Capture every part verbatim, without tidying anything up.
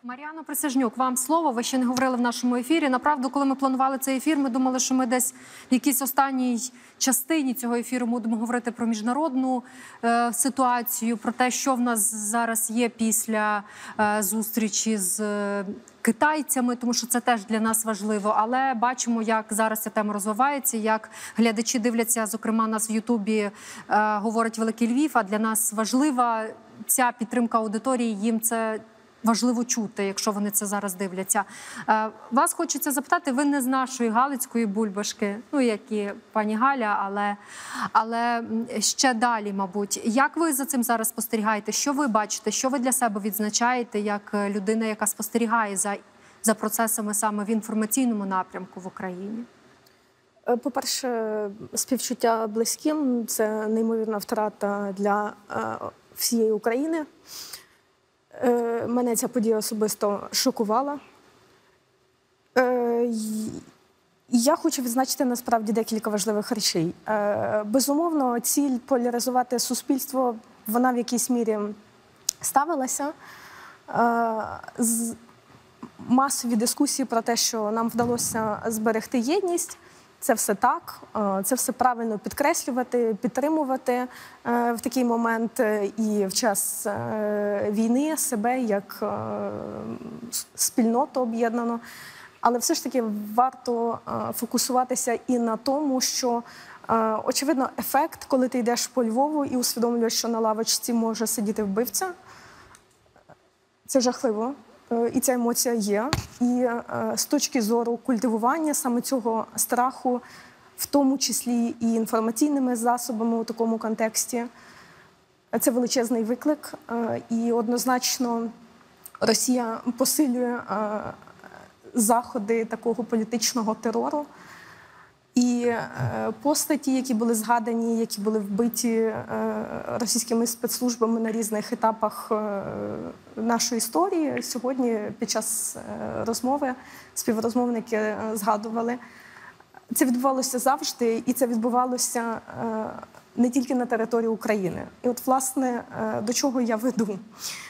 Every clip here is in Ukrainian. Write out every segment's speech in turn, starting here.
Мар'яно Присяжнюк, вам слово. Ви ще не говорили в нашому ефірі. Направду, коли ми планували цей ефір, ми думали, що ми десь в якійсь останній частині цього ефіру будемо говорити про міжнародну е, ситуацію, про те, що в нас зараз є після е, зустрічі з е, китайцями, тому що це теж для нас важливо. Але бачимо, як зараз ця тема розвивається, як глядачі дивляться, зокрема, нас в Ютубі е, говорить Великий Львів, а для нас важлива ця підтримка аудиторії, їм це важливо чути, якщо вони це зараз дивляться. Вас хочеться запитати, ви не з нашої Галицької бульбашки, ну, як і пані Галя, але, але ще далі, мабуть. Як ви за цим зараз спостерігаєте? Що ви бачите? Що ви для себе відзначаєте, як людина, яка спостерігає за, за процесами саме в інформаційному напрямку в Україні? По-перше, співчуття близьким – це неймовірна втрата для всієї України. Мене ця подія особисто шокувала. Я хочу відзначити, насправді, декілька важливих речей. Безумовно, ціль поляризувати суспільство, вона в якійсь мірі ставилася. Масові дискусії про те, що нам вдалося зберегти єдність, це все так, це все правильно підкреслювати, підтримувати в такий момент і в час війни себе як спільноту об'єднану. Але все ж таки варто фокусуватися і на тому, що, очевидно, ефект, коли ти йдеш по Львову і усвідомлюєш, що на лавочці може сидіти вбивця, це жахливо. І ця емоція є. І з точки зору культивування саме цього страху, в тому числі і інформаційними засобами у такому контексті, це величезний виклик. І однозначно Росія посилює заходи такого політичного терору. І постаті, які були згадані, які були вбиті російськими спецслужбами на різних етапах нашої історії, сьогодні під час розмови співрозмовники згадували. Це відбувалося завжди, і це відбувалося не тільки на території України. І от, власне, до чого я веду?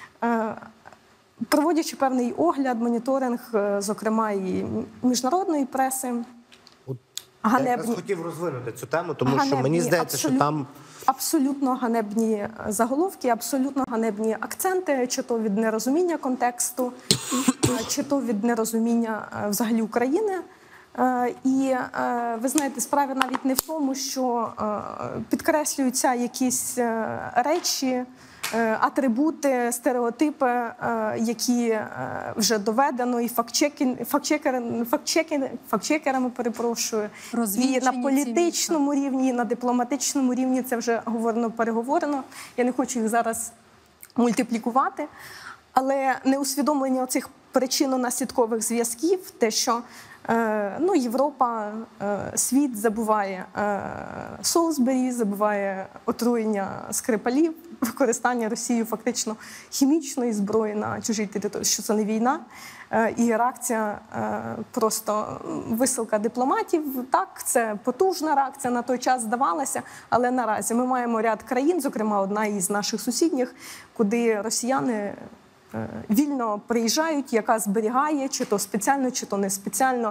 Проводячи певний огляд, моніторинг, зокрема, і міжнародної преси, ганебні. Я хотів розвинути цю тему, тому ганебні, що мені здається, абсолют, що там... Абсолютно ганебні заголовки, абсолютно ганебні акценти, чи то від нерозуміння контексту, чи то від нерозуміння взагалі України. І, ви знаєте, справа навіть не в тому, що підкреслюються якісь речі, атрибути, стереотипи, які вже доведено і фактчекерами, фактчекерами, перепрошую, і на політичному рівні, і на дипломатичному рівні це вже говорено, переговорено. Я не хочу їх зараз мультиплікувати, але неусвідомлення оцих причинно-наслідкових зв'язків, те, що ну, Європа, світ забуває Солсбері, забуває отруєння Скрипалів, використання Росією фактично хімічної зброї на чужій території, що це не війна, і реакція просто висилка дипломатів. Так, це потужна реакція, на той час здавалася, але наразі ми маємо ряд країн, зокрема одна із наших сусідніх, куди росіяни вільно приїжджають, яка зберігає, чи то спеціально, чи то не спеціально,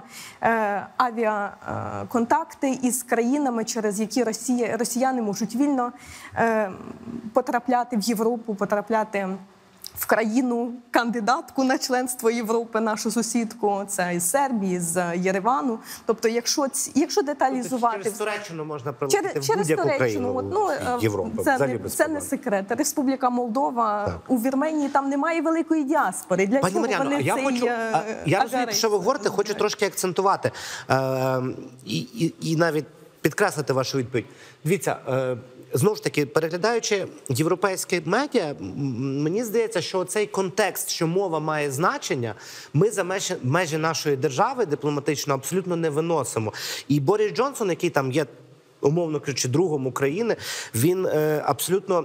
авіаконтакти із країнами, через які Росія, росіяни можуть вільно потрапляти в Європу, потрапляти в країну, кандидатку на членство Європи, нашу сусідку, це із Сербії, з Єревану. Тобто, якщо, якщо деталізувати... Тобто, через Туреччину можна прилетіти через, в будь-яку країну от, ну, Європи. Це, не, це не секрет. Республіка Молдова, так. У Вірменії там немає великої діаспори. Для Пані чого Мар'яно, вони я цей хочу, я розумію, що ви говорите, хочу трошки акцентувати е, і, і, і навіть підкреслити вашу відповідь. Дивіться, е, знову ж таки, переглядаючи європейські медіа, мені здається, що цей контекст, що мова має значення, ми за межі, межі нашої держави дипломатично абсолютно не виносимо. І Борис Джонсон, який там є, умовно кажучи, другом України, він е, абсолютно...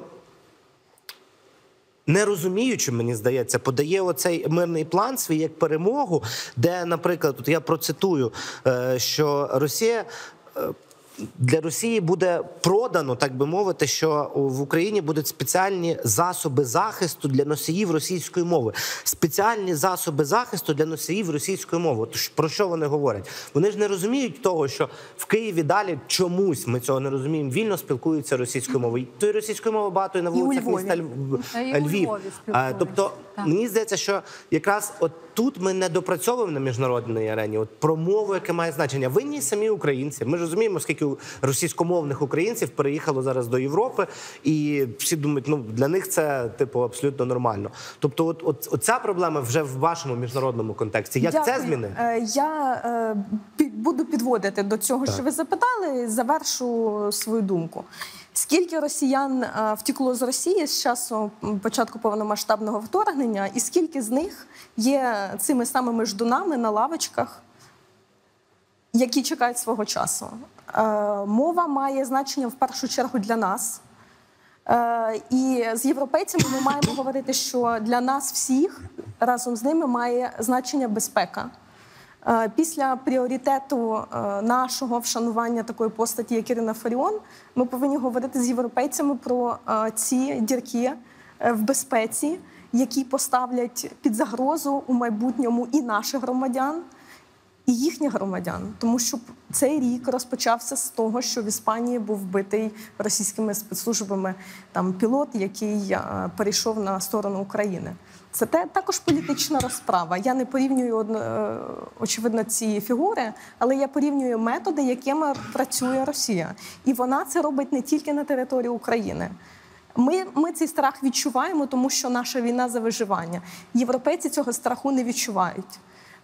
не розуміючи, мені здається, подає оцей мирний план свій як перемогу, де, наприклад, тут я процитую, що Росія для Росії буде продано, так би мовити, що в Україні будуть спеціальні засоби захисту для носіїв російської мови. Спеціальні засоби захисту для носіїв російської мови. Тож про що вони говорять? Вони ж не розуміють того, що в Києві далі чомусь, ми цього не розуміємо, вільно спілкуються російською мовою. Тої російської мови багато і на вулицях міста Львів. Тобто, мені здається, що якраз от тут ми не допрацьовуємо на міжнародній арені. От про мову, яке має значення. Винні самі українці. Ми ж розуміємо, скільки російськомовних українців переїхало зараз до Європи, і всі думають, ну для них це типу абсолютно нормально. Тобто, от, от, от ця проблема вже в вашому міжнародному контексті. Як Дякую. це зміни? Я е, під, буду підводити до цього, так. що ви запитали, завершу свою думку. Скільки росіян е, втекло з Росії з часу початку повномасштабного вторгнення, і скільки з них є цими самими ждунами на лавочках, які чекають свого часу? Е, мова має значення в першу чергу для нас. Е, і з європейцями ми маємо говорити, що для нас всіх разом з ними має значення безпека. Після пріоритету нашого вшанування такої постаті, як Ірина Фаріон, ми повинні говорити з європейцями про ці дірки в безпеці, які поставлять під загрозу у майбутньому і наших громадян, і їхніх громадян. Тому що цей рік розпочався з того, що в Іспанії був вбитий російськими спецслужбами там пілот, який перейшов на сторону України. Це те, також політична розправа. Я не порівнюю, очевидно, ці фігури, але я порівнюю методи, якими працює Росія. І вона це робить не тільки на території України. Ми, ми цей страх відчуваємо, тому що наша війна за виживання. Європейці цього страху не відчувають.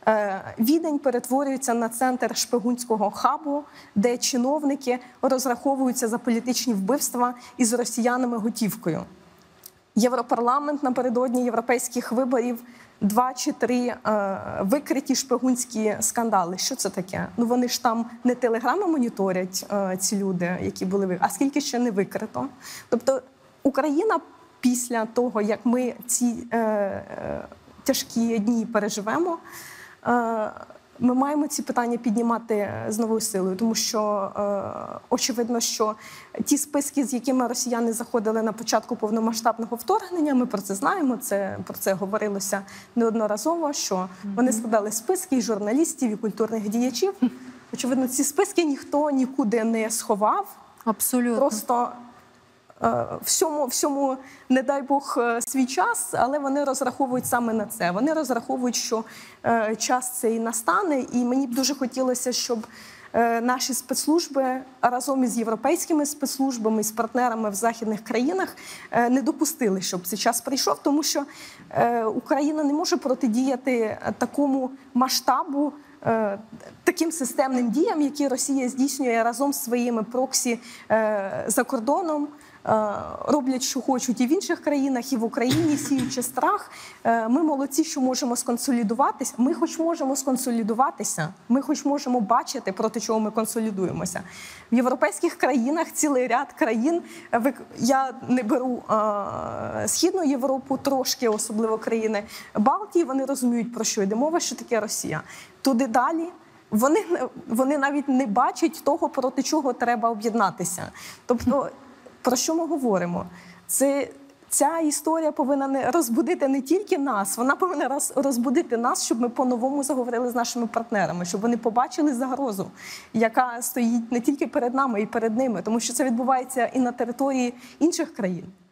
Відень перетворюється на центр шпигунського хабу, де чиновники розраховуються за політичні вбивства із росіянами готівкою. Європарламент напередодні європейських виборів два чи три е, викриті шпигунські скандали. Що це таке? Ну вони ж там не телеграми моніторять, е, ці люди, які були викриті, а скільки ще не викрито. Тобто Україна після того, як ми ці е, е, тяжкі дні переживемо, е, ми маємо ці питання піднімати з новою силою, тому що е, очевидно, що ті списки, з якими росіяни заходили на початку повномасштабного вторгнення, ми про це знаємо, це, про це говорилося неодноразово, що вони складали списки і журналістів, і культурних діячів. Очевидно, ці списки ніхто нікуди не сховав. Абсолютно. Просто всьому, всьому, не дай Бог, свій час, але вони розраховують саме на це. Вони розраховують, що е, час цей настане, і мені б дуже хотілося, щоб е, наші спецслужби разом із європейськими спецслужбами, з партнерами в західних країнах е, не допустили, щоб цей час прийшов, тому що е, Україна не може протидіяти такому масштабу, е, таким системним діям, які Росія здійснює разом з своїми проксі е, за кордоном, роблять, що хочуть і в інших країнах, і в Україні, сіючи страх. Ми молодці, що можемо сконсолідуватися. Ми хоч можемо сконсолідуватися, ми хоч можемо бачити, проти чого ми консолідуємося. В європейських країнах цілий ряд країн, я не беру Східну Європу, трошки, особливо країни Балтії, вони розуміють, про що йде мова, що таке Росія. Туди далі вони, вони навіть не бачать того, проти чого треба об'єднатися. Тобто, про що ми говоримо? Це, ця історія повинна розбудити не тільки нас, вона повинна розбудити нас, щоб ми по-новому заговорили з нашими партнерами, щоб вони побачили загрозу, яка стоїть не тільки перед нами, і перед ними, тому що це відбувається і на території інших країн.